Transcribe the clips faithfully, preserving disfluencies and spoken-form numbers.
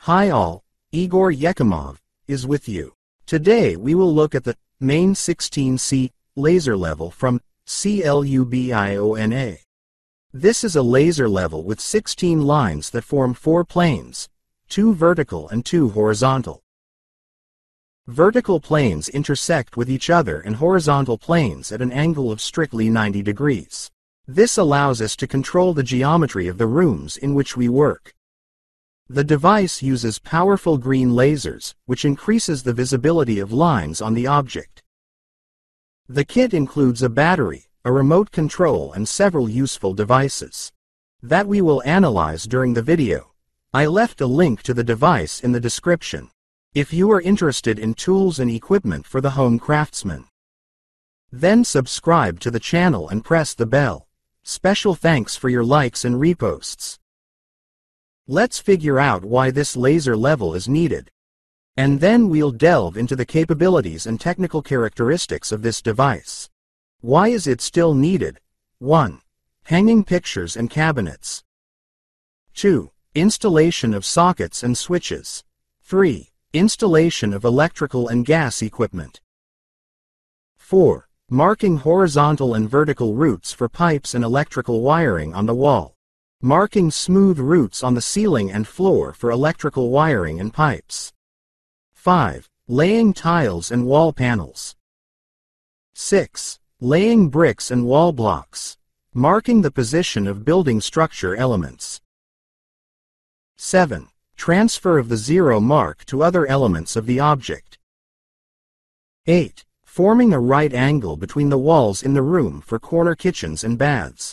Hi all, Igor Yekimov is with you. Today we will look at the M E sixteen C laser level from CLUBIONA. This is a laser level with sixteen lines that form four planes, two vertical and two horizontal. Vertical planes intersect with each other and horizontal planes at an angle of strictly ninety degrees. This allows us to control the geometry of the rooms in which we work. The device uses powerful green lasers, which increases the visibility of lines on the object. The kit includes a battery, a remote control and several useful devices that we will analyze during the video. I left a link to the device in the description if you are interested in tools and equipment for the home craftsman. Then subscribe to the channel and press the bell. Special thanks for your likes and reposts. Let's figure out why this laser level is needed. And then we'll delve into the capabilities and technical characteristics of this device. Why is it still needed? one. Hanging pictures and cabinets. two. Installation of sockets and switches. three. Installation of electrical and gas equipment. four. Marking horizontal and vertical routes for pipes and electrical wiring on the wall. Marking smooth routes on the ceiling and floor for electrical wiring and pipes. five. Laying tiles and wall panels. six. Laying bricks and wall blocks. Marking the position of building structure elements. seven. Transfer of the zero mark to other elements of the object. eight. Forming a right angle between the walls in the room for corner kitchens and baths.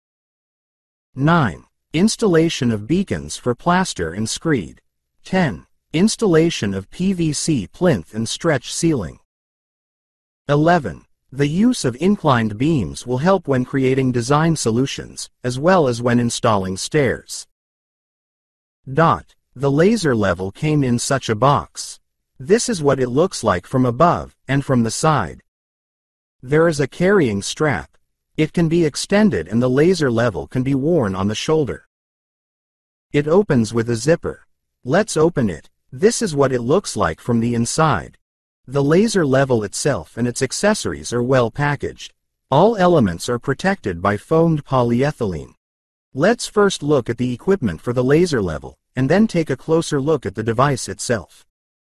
nine. Installation of beacons for plaster and screed. ten. Installation of P V C plinth and stretch ceiling. eleven. The use of inclined beams will help when creating design solutions, as well as when installing stairs. Dot. The laser level came in such a box. This is what it looks like from above, and from the side. There is a carrying strap. It can be extended and the laser level can be worn on the shoulder. It opens with a zipper. Let's open it. This is what it looks like from the inside. The laser level itself and its accessories are well packaged. All elements are protected by foamed polyethylene. Let's first look at the equipment for the laser level, and then take a closer look at the device itself.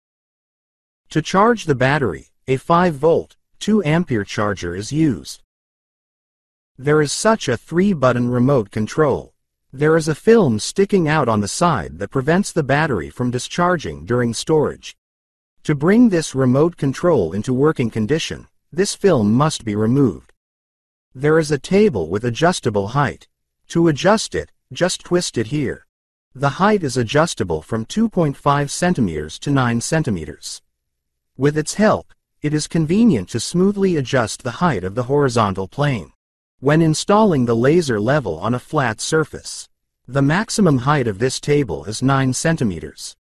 To charge the battery, a five volt, two ampere charger is used. There is such a three button remote control. There is a film sticking out on the side that prevents the battery from discharging during storage. To bring this remote control into working condition, this film must be removed. There is a table with adjustable height. To adjust it, just twist it here. The height is adjustable from two point five centimeters to nine centimeters. With its help, it is convenient to smoothly adjust the height of the horizontal plane when installing the laser level on a flat surface. The maximum height of this table is nine centimeters.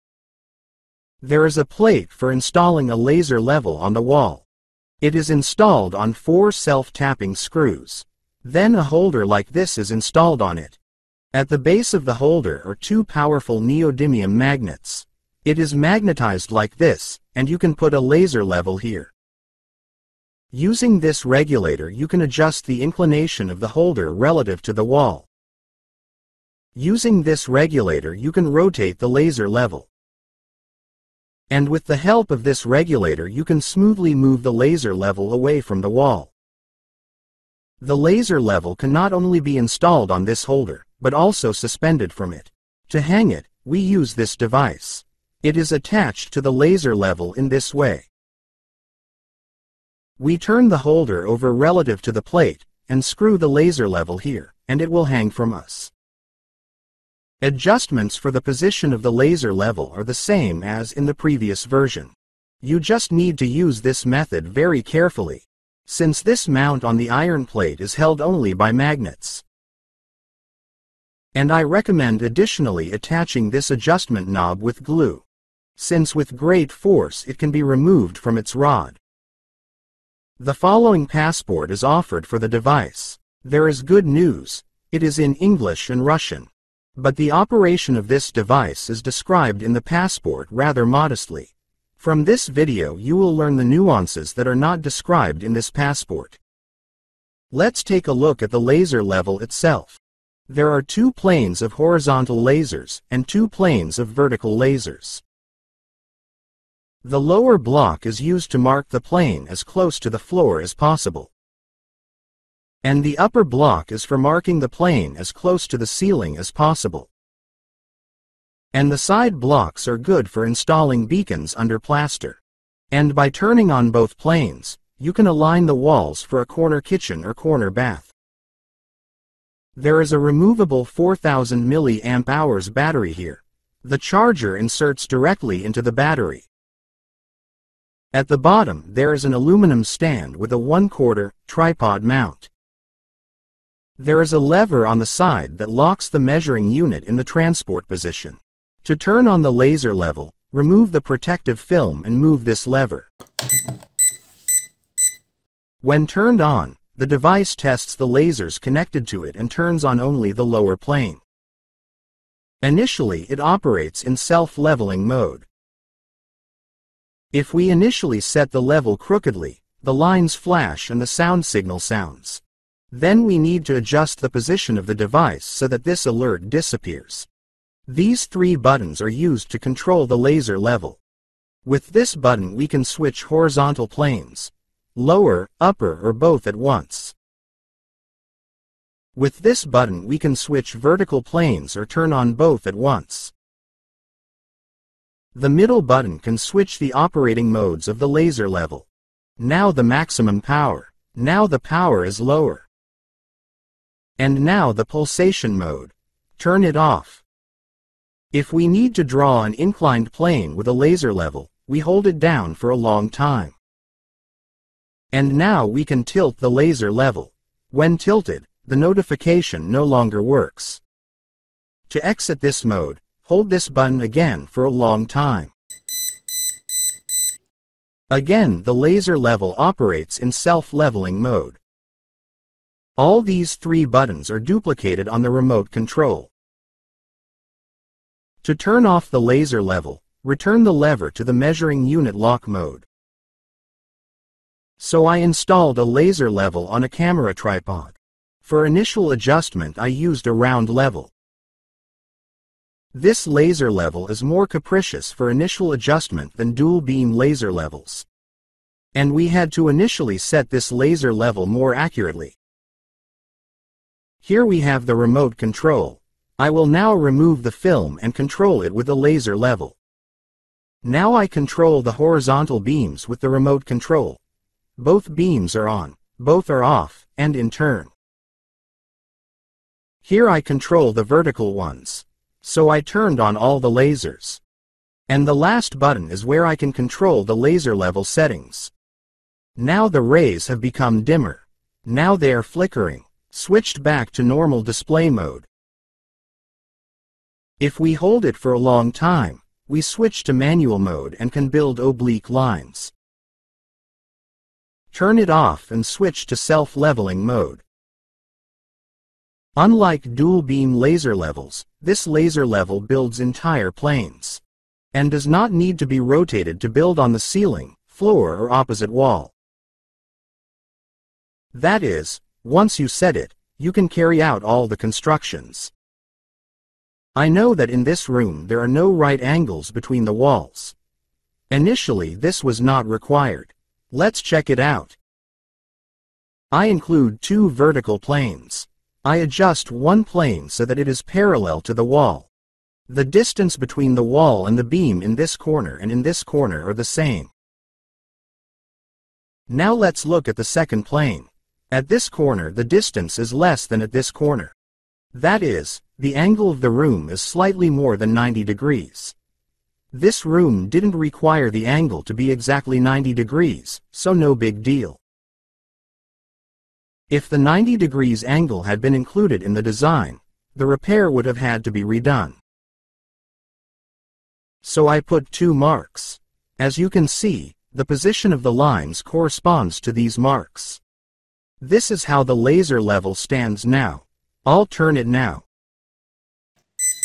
There is a plate for installing a laser level on the wall. It is installed on four self-tapping screws. Then a holder like this is installed on it. At the base of the holder are two powerful neodymium magnets. It is magnetized like this, and you can put a laser level here. Using this regulator you can adjust the inclination of the holder relative to the wall. Using this regulator you can rotate the laser level. And with the help of this regulator you can smoothly move the laser level away from the wall. The laser level can not only be installed on this holder, but also suspended from it. To hang it, we use this device. It is attached to the laser level in this way. We turn the holder over relative to the plate, and screw the laser level here, and it will hang from us. Adjustments for the position of the laser level are the same as in the previous version. You just need to use this method very carefully, since this mount on the iron plate is held only by magnets. And I recommend additionally attaching this adjustment knob with glue, since with great force it can be removed from its rod. The following passport is offered for the device. There is good news. It is in English and Russian. But the operation of this device is described in the passport rather modestly. From this video you will learn the nuances that are not described in this passport. Let's take a look at the laser level itself. There are two planes of horizontal lasers and two planes of vertical lasers. The lower block is used to mark the plane as close to the floor as possible. And the upper block is for marking the plane as close to the ceiling as possible. And the side blocks are good for installing beacons under plaster. And by turning on both planes, you can align the walls for a corner kitchen or corner bath. There is a removable four thousand milliamp hour battery here. The charger inserts directly into the battery. At the bottom there is an aluminum stand with a one quarter tripod mount. There is a lever on the side that locks the measuring unit in the transport position. To turn on the laser level, remove the protective film and move this lever. When turned on, the device tests the lasers connected to it and turns on only the lower plane. Initially it operates in self-leveling mode. If we initially set the level crookedly, the lines flash and the sound signal sounds. Then we need to adjust the position of the device so that this alert disappears. These three buttons are used to control the laser level. With this button we can switch horizontal planes, lower, upper, or both at once. With this button we can switch vertical planes or turn on both at once. The middle button can switch the operating modes of the laser level. Now the maximum power. Now the power is lower. And now the pulsation mode. Turn it off. If we need to draw an inclined plane with a laser level, we hold it down for a long time. And now we can tilt the laser level. When tilted, the notification no longer works. To exit this mode, hold this button again for a long time. Again, the laser level operates in self-leveling mode. All these three buttons are duplicated on the remote control. To turn off the laser level, return the lever to the measuring unit lock mode. So I installed a laser level on a camera tripod. For initial adjustment I used a round level. This laser level is more capricious for initial adjustment than dual beam laser levels. And we had to initially set this laser level more accurately. Here we have the remote control. I will now remove the film and control it with the laser level. Now I control the horizontal beams with the remote control. Both beams are on, both are off, and in turn. Here I control the vertical ones. So I turned on all the lasers. And the last button is where I can control the laser level settings. Now the rays have become dimmer. Now they are flickering. Switched back to normal display mode. If we hold it for a long time, we switch to manual mode and can build oblique lines. Turn it off and switch to self-leveling mode. Unlike dual beam laser levels, this laser level builds entire planes, and does not need to be rotated to build on the ceiling, floor, or opposite wall. That is, once you set it, you can carry out all the constructions. I know that in this room there are no right angles between the walls. Initially this was not required. Let's check it out. I include two vertical planes. I adjust one plane so that it is parallel to the wall. The distance between the wall and the beam in this corner and in this corner are the same. Now let's look at the second plane. At this corner the distance is less than at this corner. That is, the angle of the room is slightly more than ninety degrees. This room didn't require the angle to be exactly ninety degrees, so no big deal. If the ninety degrees angle had been included in the design, the repair would have had to be redone. So I put two marks. As you can see, the position of the lines corresponds to these marks. This is how the laser level stands now. I'll turn it now.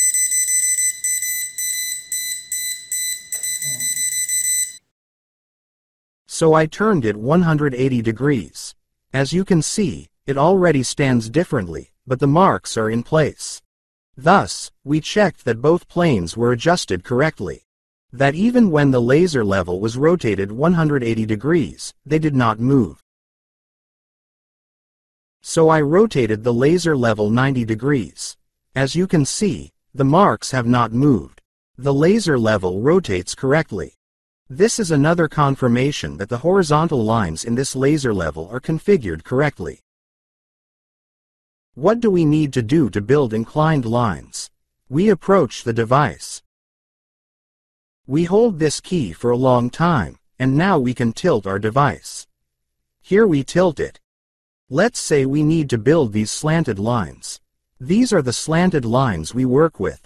So I turned it one hundred eighty degrees. As you can see, it already stands differently, but the marks are in place. Thus, we checked that both planes were adjusted correctly. That even when the laser level was rotated one hundred eighty degrees, they did not move. So I rotated the laser level ninety degrees. As you can see, the marks have not moved. The laser level rotates correctly. This is another confirmation that the horizontal lines in this laser level are configured correctly. What do we need to do to build inclined lines? We approach the device. We hold this key for a long time, and now we can tilt our device. Here we tilt it. Let's say we need to build these slanted lines. These are the slanted lines we work with.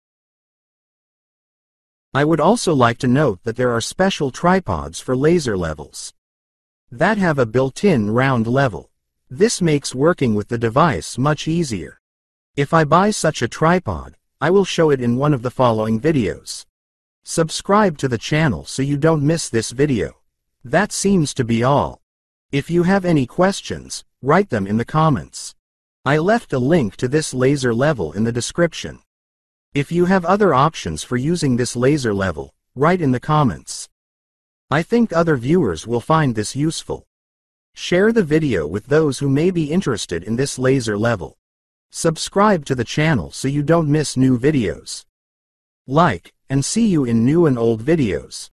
I would also like to note that there are special tripods for laser levels that have a built-in round level. This makes working with the device much easier. If I buy such a tripod, I will show it in one of the following videos. Subscribe to the channel so you don't miss this video. That seems to be all. If you have any questions, write them in the comments. I left a link to this laser level in the description. If you have other options for using this laser level, write in the comments. I think other viewers will find this useful. Share the video with those who may be interested in this laser level. Subscribe to the channel so you don't miss new videos. Like, and see you in new and old videos.